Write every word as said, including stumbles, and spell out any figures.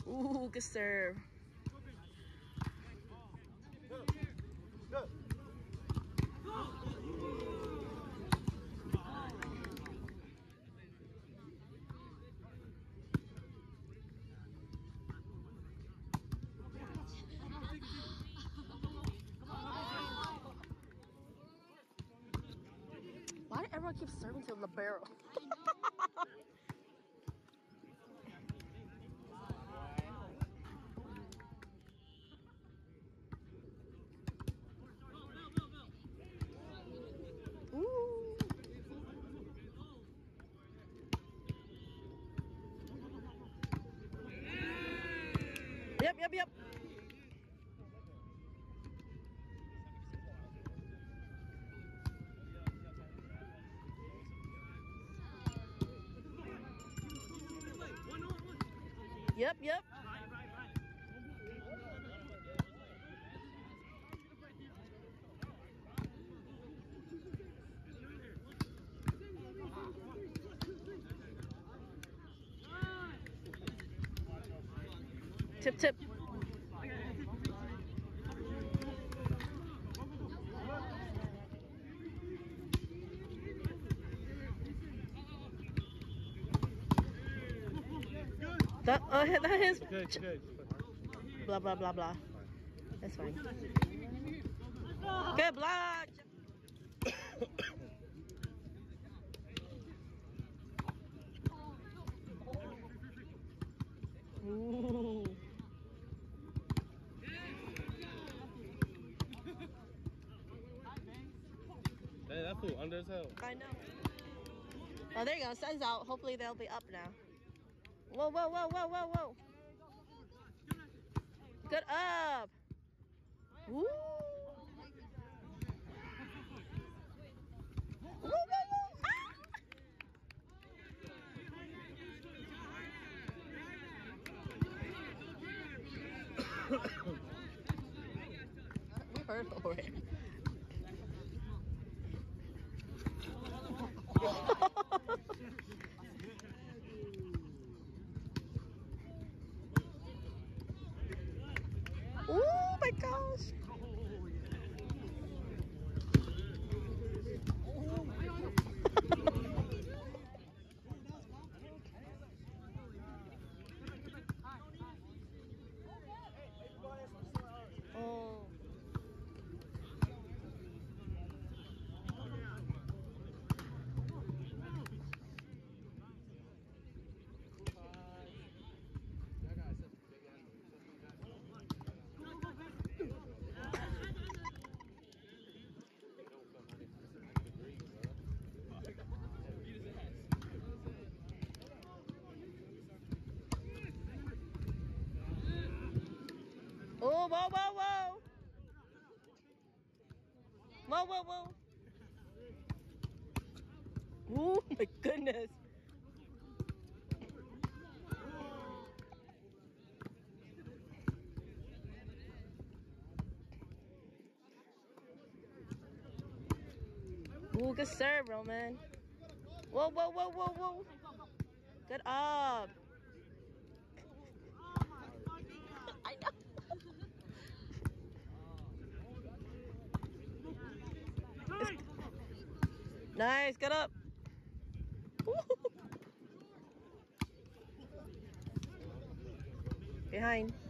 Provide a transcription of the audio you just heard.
Ooh, good serve. Go. Go. Why did everyone keep serving to the barrel? Ooh. Yep, yep, yep. Yep, yep. Tip, tip. That, uh, that is Good, good. blah, blah, blah, blah. That's fine. Good block. Ooh. Hey, that fool under his hell. I know. Oh, there you go. Sun's out. Hopefully they'll be up now. Whoa, whoa, whoa, whoa, whoa, whoa. Good up. Woo. Woo, woo, woo. Ah! We heard over it. Oh my gosh. Oh. Oh, whoa, whoa, whoa. Whoa, whoa, whoa. Oh my goodness. Ooh, good serve, Roman. Whoa, whoa, whoa, whoa, whoa. Good up. I know. Nice, good up. Behind.